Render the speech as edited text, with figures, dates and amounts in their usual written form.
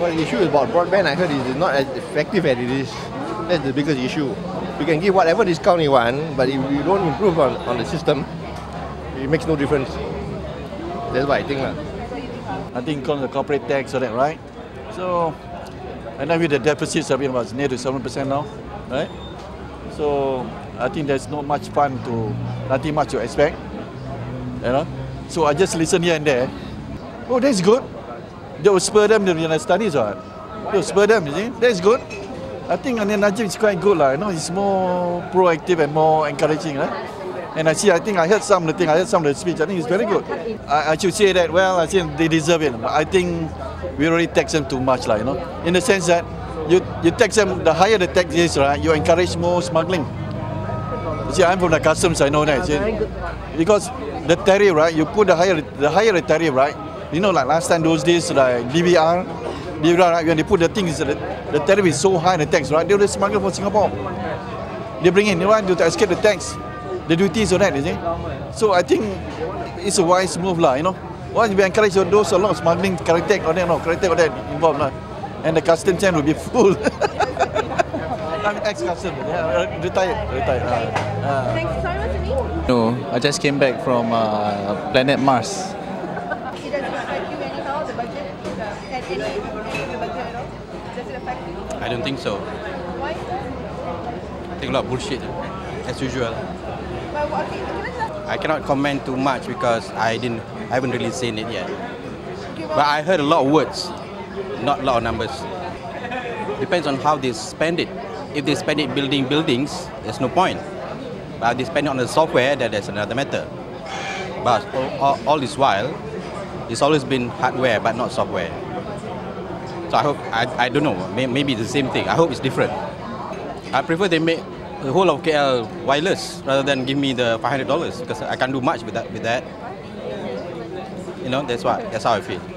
Well, the issue about broadband, I heard, is not as effective as it is. That's the biggest issue. You can give whatever discount you want, but if you don't improve on the system, it makes no difference. That's what I think. I think because of the corporate tax or that, right? So, and then with the deficits, I mean, was near to 7% now, right? So, I think there's not much fun nothing much to expect, you know? So I just listen here and there. Oh, that's good. That will spur them to the studies, right? That will spur them, you see? That's good. I think Najib is quite good, you know? He's more proactive and more encouraging, right? And I think I heard some of the speech. I think it's very good. I should say that, well, I think they deserve it. But I think we already tax them too much, you know, in the sense that you tax them, the higher the tax is, right, you encourage more smuggling. You see, I'm from the customs, I know that. See? Because the tariff, right, you put the higher the tariff, right, you know, like last time those days, like DVR, right, when they put the things, the tariff is so high, the tax, right, they will smuggle from Singapore. They bring in, they want to escape the tax. The duties on that, you see. So I think it's a wise move, you know. Once we encourage those a lot of smuggling, character or that involved, and the customs chain will be full. I'm ex-custom, yeah, retired. Thanks. Sorry, what's your name? No, I just came back from planet Mars. It doesn't affect you anyhow, the budget? Any of the budget at all? Does it affect you? I don't think so. Why? I think a lot of bullshit, as usual. But okay, can I just I cannot comment too much because I haven't really seen it yet. But I heard a lot of words, not a lot of numbers. Depends on how they spend it. If they spend it building buildings, there's no point. But if they spend it on the software, that's another matter. But all this while, it's always been hardware but not software. So I hope, I don't know, maybe it's the same thing. I hope it's different. I prefer they make the whole of KL wireless rather than give me the $500 because I can't do much with that. You know, that's how I feel.